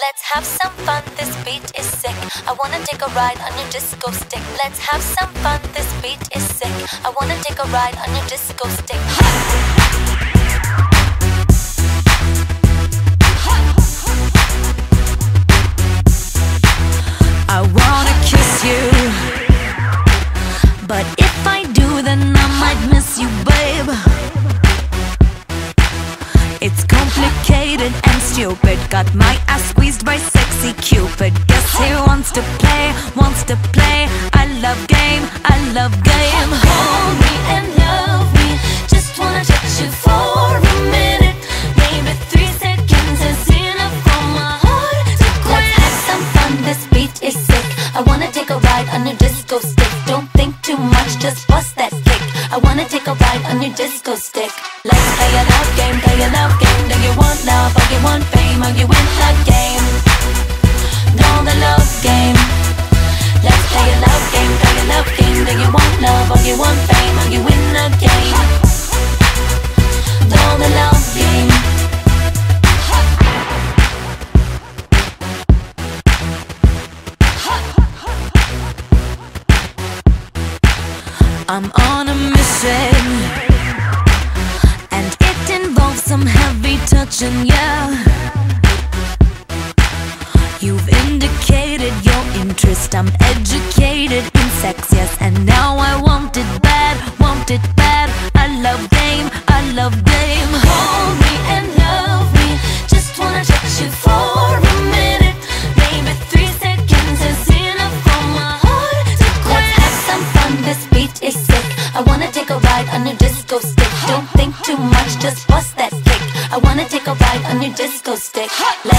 Let's have some fun, this beat is sick. I wanna take a ride on your disco stick. Let's have some fun, this beat is sick. I wanna take a ride on your disco stick. I wanna kiss you, but if I do, then I might miss you, babe. It's complicated and stupid. Got my ass squeezed by sexy Cupid. Guess he wants to play, wants to play. I love game, I love game. Hold me and love me. Just wanna touch you for a minute. Maybe 3 seconds is enough for my heart to quit. Let's have some fun, this beat is sick. I wanna take a ride on your disco stick. Don't think too much, just bust that kick. I wanna take a ride on your disco stick. Let's play a love game, play a love game. Do you want love or you want fame? Or you win the game? No, the love game. Let's play a love game, play a love game. Do you want love or you want fame? Or you win the game? No, the love game. I'm on a mission, and it involves some heavy touching, yeah. You've indicated your interest. I'm educated in sex, yes, and now I want it bad, want it bad. I love game, I love game. Hold me and love me. Just wanna touch you for a minute. Maybe 3 seconds is enough for my heart to quit. Let's have some fun, this beat is sick. I wanna take a ride on your disco stick. Don't think too much, just bust that kick. I wanna take a ride on your disco stick.